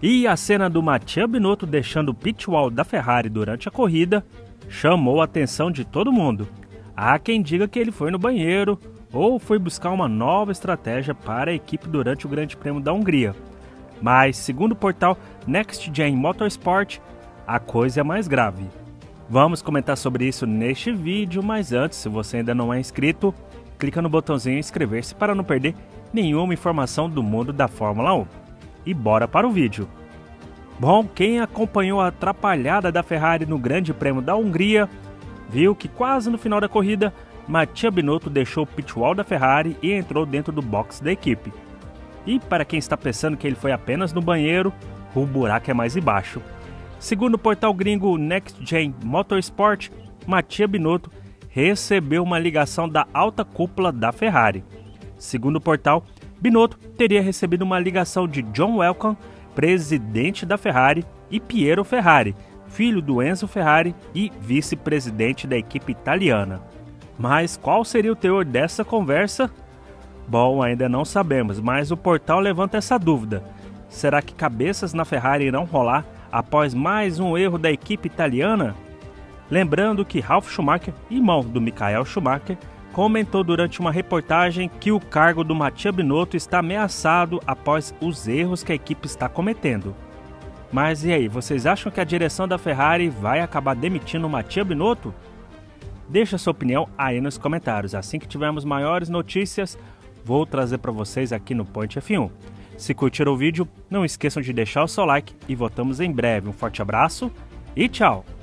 E a cena do Mattia Binotto deixando o pit wall da Ferrari durante a corrida chamou a atenção de todo mundo. Há quem diga que ele foi no banheiro ou foi buscar uma nova estratégia para a equipe durante o Grande Prêmio da Hungria. Mas, segundo o portal Next Gen Motorsport, a coisa é mais grave. Vamos comentar sobre isso neste vídeo, mas antes, se você ainda não é inscrito, clica no botãozinho inscrever-se para não perder nenhuma informação do mundo da Fórmula 1. E bora para o vídeo. Bom, quem acompanhou a atrapalhada da Ferrari no Grande Prêmio da Hungria, viu que quase no final da corrida, Mattia Binotto deixou o pit wall da Ferrari e entrou dentro do box da equipe. E para quem está pensando que ele foi apenas no banheiro, o buraco é mais embaixo. Segundo o portal gringo Next Gen Motorsport, Mattia Binotto recebeu uma ligação da alta cúpula da Ferrari. Segundo o portal, Binotto teria recebido uma ligação de John Elkann, presidente da Ferrari, e Piero Ferrari, filho do Enzo Ferrari e vice-presidente da equipe italiana. Mas qual seria o teor dessa conversa? Bom, ainda não sabemos, mas o portal levanta essa dúvida. Será que cabeças na Ferrari irão rolar após mais um erro da equipe italiana? Lembrando que Ralf Schumacher, irmão do Michael Schumacher, comentou durante uma reportagem que o cargo do Mattia Binotto está ameaçado após os erros que a equipe está cometendo. Mas e aí, vocês acham que a direção da Ferrari vai acabar demitindo o Mattia Binotto? Deixa sua opinião aí nos comentários. Assim que tivermos maiores notícias, vou trazer para vocês aqui no Point F1. Se curtiram o vídeo, não esqueçam de deixar o seu like e voltamos em breve. Um forte abraço e tchau!